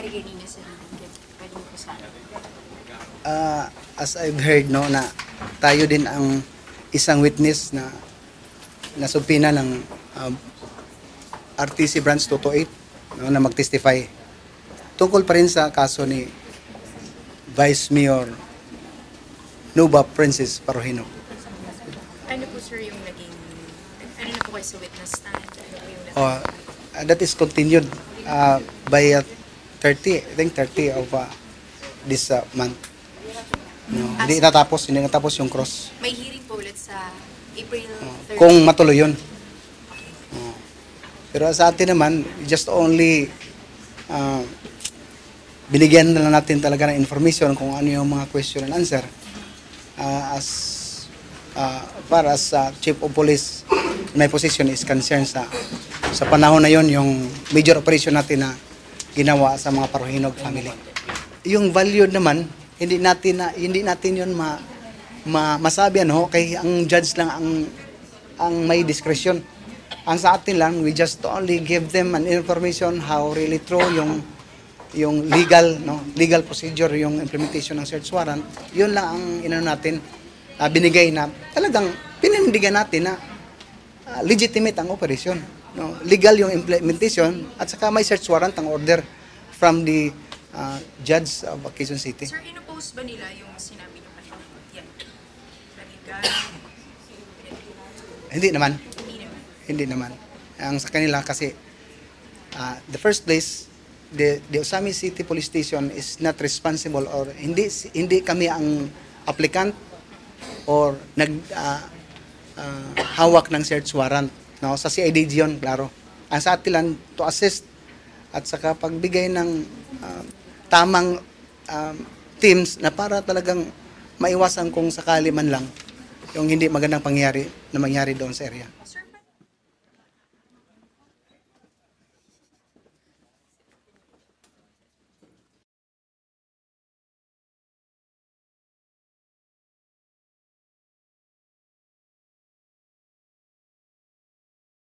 nangyari kanina sa meeting? Pwede mo po sana. As I've heard, no, na tayo din ang isang witness na nasubpina ng RTC Branch 228, no, na mag-testify tungkol pa rin sa kaso ni Vice Mayor Nuba Princess Paruhino. Ano po sir yung naging, ano na po kayo sa witness stand? Ano po yung That is continued by 30, I think 30 of this month. No, hindi natapos yung cross. May hearing po ulit sa April 30. Kung matuloy yun. Pero sa atin naman, just only binigyan na lang natin talaga ng information kung ano yung mga question and answer. Para sa Chief of Police, my position is concerned sa panahon na yon yung major operation natin na ginawa sa mga Paruhinog family. Yung value naman, hindi natin yon masabi, ano, kay ang judge lang ang may discretion. Ang sa atin lang, we just only give them an information how really true yung legal procedure, yung implementation ng search warrant. Yun lang ang inano natin, binigay na talagang pinindigan natin na legitimate ang operation, no? Legal yung implementation at saka may search warrant ang order from the judge of Quezon City. Sir, ino-post ba nila yung sinabi niyo kanina? Yan. Legal. Hindi naman. Hindi naman. Hindi naman. Ang sa kanila kasi, the first place, the Osami City Police Station is not responsible or hindi kami ang applicant or hawak ng search warrant. No? Sa CIDG yun, klaro. Ang sa atin lang, to assist at saka pagbigay ng tamang teams na para talagang maiwasan kung sakali man lang yung hindi magandang pangyari na mangyari doon sa area.